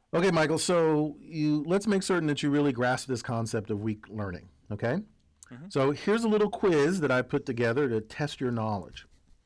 Okay, Michael, so let's make certain that you really grasp this concept of weak learning, okay? Hmm. So here's a little quiz that I put together to test your knowledge.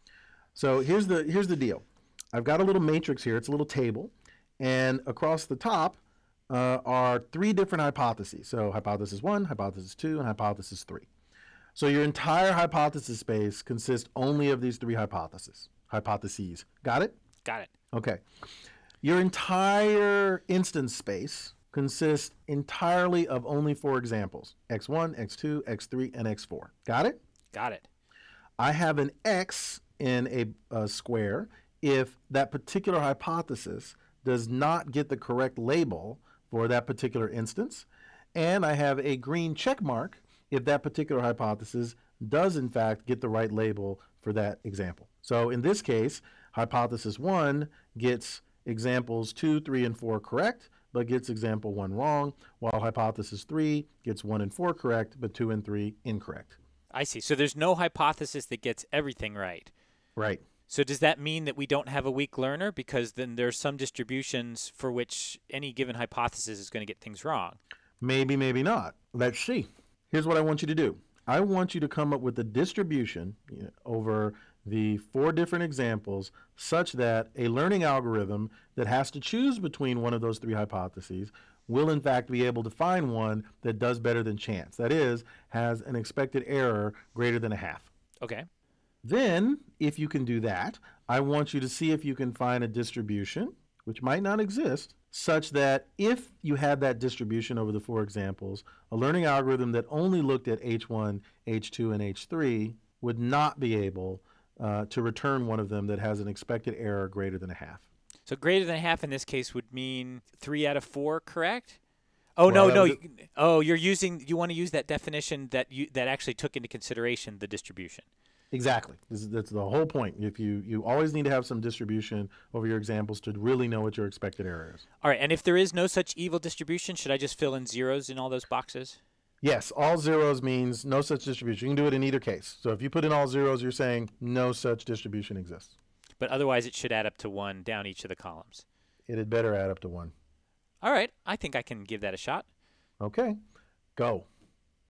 So here's the deal. I've got a little matrix here. It's a little table, and across the top are three different hypotheses. So hypothesis one, hypothesis two, and hypothesis three. So your entire hypothesis space consists only of these three hypotheses. Got it? Got it. Okay. Your entire instance space consists entirely of only four examples: x1, x2, x3, and x4. Got it? Got it. I have an x in a square if that particular hypothesis does not get the correct label for that particular instance. And I have a green check mark if that particular hypothesis does, in fact, get the right label for that example. So in this case, hypothesis 1 gets examples 2, 3, and 4 correct, but gets example 1 wrong, while hypothesis 3 gets 1 and 4 correct, but 2 and 3 incorrect. I see. So there's no hypothesis that gets everything right. Right. So does that mean that we don't have a weak learner? Because then there's some distributions for which any given hypothesis is going to get things wrong. Maybe, maybe not. Let's see. Here's what I want you to do. I want you to come up with a distribution over the four different examples such that a learning algorithm that has to choose between one of those three hypotheses will in fact be able to find one that does better than chance. That is, has an expected error greater than a half. Okay. Then, if you can do that, I want you to see if you can find a distribution, which might not exist, such that if you had that distribution over the four examples, a learning algorithm that only looked at H1, H2, and H3 would not be able to return one of them that has an expected error greater than a half. So greater than half in this case would mean 3 out of 4, correct? Oh Well, no, that no. was You want to use that definition that actually took into consideration the distribution. exactly. That's the whole point. If you always need to have some distribution over your examples to really know what your expected error is. All right, and if there is no such evil distribution, should I just fill in zeros in all those boxes? Yes, all zeros means no such distribution. You can do it in either case. So if you put in all zeros, you're saying no such distribution exists. But otherwise it should add up to 1 down each of the columns. It had better add up to one. All right, I think I can give that a shot. Okay, go.